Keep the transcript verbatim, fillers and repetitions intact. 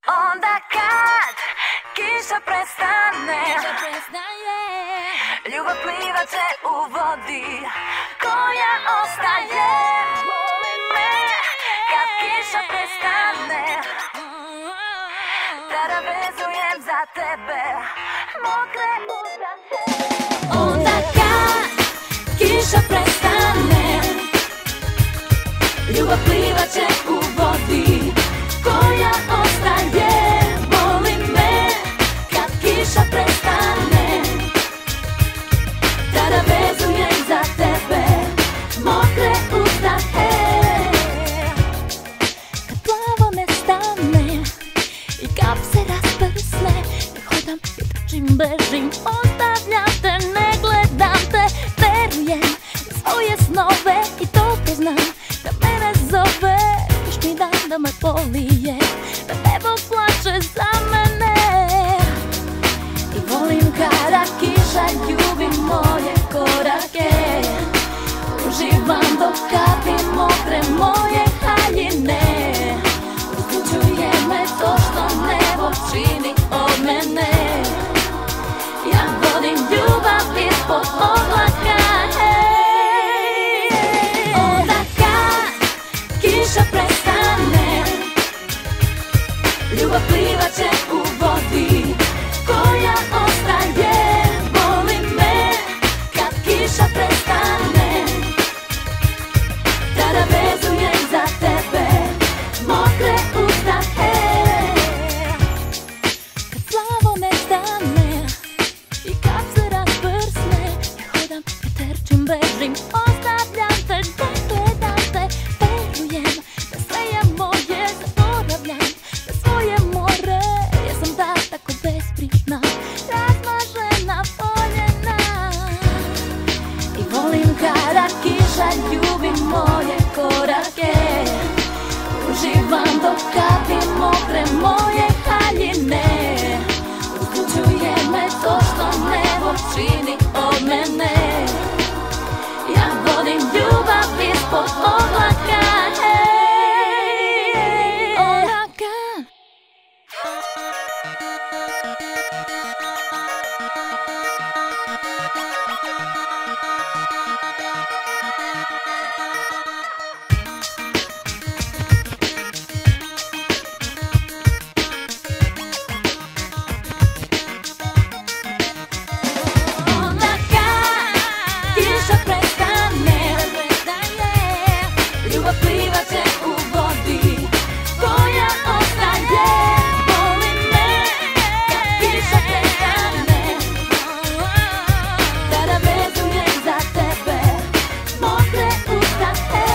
Onda kad kiša prestane, ljubav plivaće u vodi koja ostaje. Voli me kad kiša prestane, tada vezujem za tebe mokre udahe. Onda kad kiša prestane, ljubav plivaće u vodi koja ostaje. Voli me kad kiša prestane, tada vezujem za tebe mokre udahe. Kad plavo nestane i kap se rasprsne, ja hodam i trčim, bežim, ostavljam te, ne gledam te. Verujem u svoje snove i dobro znam da mene zove. Još mi dan da me polije, da nebo plače za mene. I volim kada kiša ljubi moje korake, uživam dok kapi mokre moje haljine. Uzbuđuje me to što nebo čini od mene. Ja vodim ljubav ispod oblaka. Onda kad kiša prestane, ljubav plivaće u vodi koja ostaje. Voli me kad kiša prestane, tada vezujem za tebe mokre udahe. Kad plavo nestane i kap se rasprsne, ja hodam i trčim, bežim, ostavljam te, ne gledam te. Verujem da sve je moje, zaboravljam na svoje more. Ja sam ta tako bezbrižna, razmažena, voljena. I volim kada kiša ljubi moje korake, uživam dok kapi mokre moje haljine. Uzbuđuje me to što nebo čini od mene. Ja vodim ljubav ispod oblaka. Onda kad Onda kad kiša prestane, ljubav plivaće u vodi koja ostaje. Voli me kad kiša prestane, tada vezujem za tebe mokre udahe.